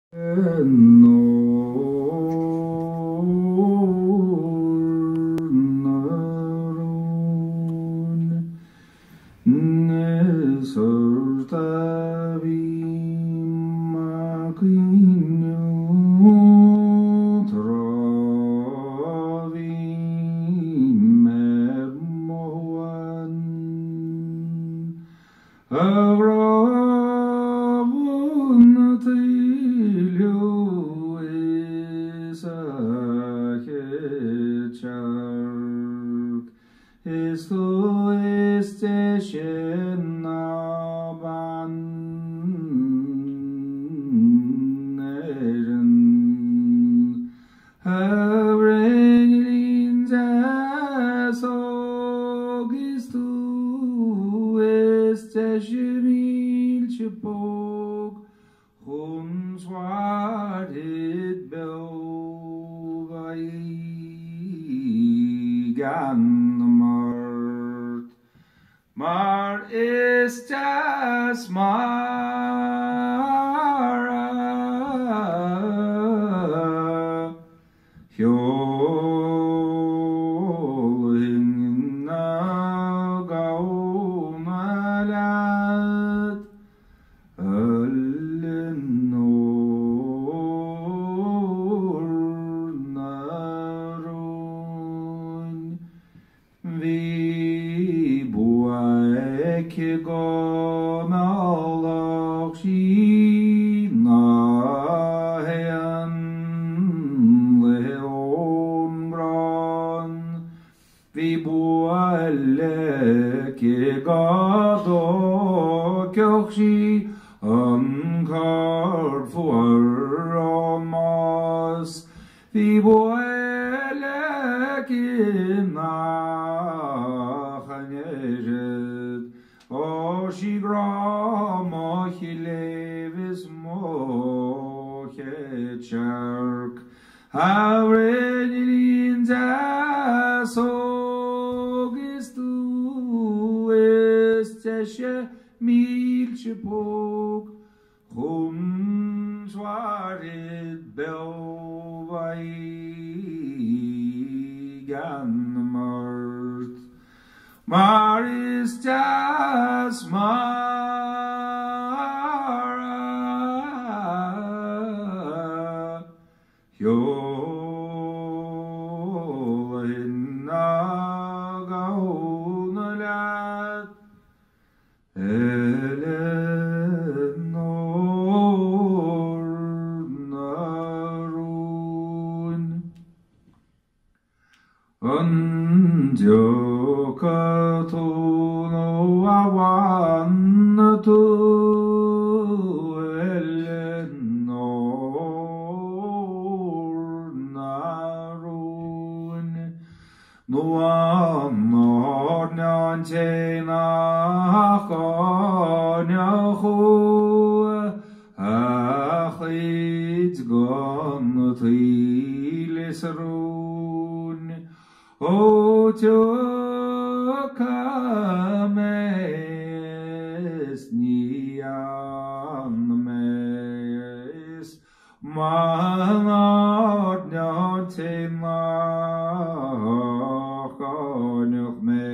Maar is das Mara Hjolin Gaonalat Eleanór Narun Vi Boeke Gamalachina Hen Leonbran Vi Boeke Gadokyochi Ankar Fuaramas Vi Boeke Nachaneret Oshigrama Hilevis Mochetjark Havrenilin Zasogistu Esteshe Milchepok Humswarit Belvaiganmart Maris das Mara Hjolin Gaonalat Eleanór Narun Andiokatono awanatu Eleanór Narun Nuanor Nantena Kanyahu Achid Ganatilisrun O Tukames Nian Mes Manat Nantena Kanyak Me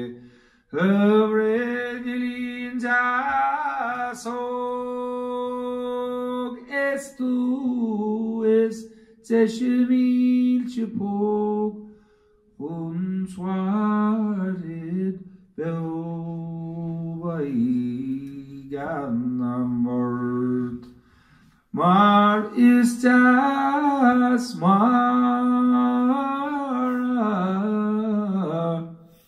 Hövredilin Zasog Estu Es Zeshemil Chepok Unswarit Belvaiganamort Mar ist das Mara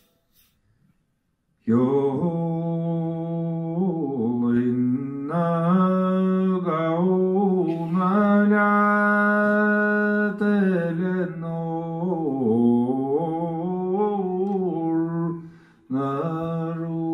Hjolin Gaonalat Eleanór Narun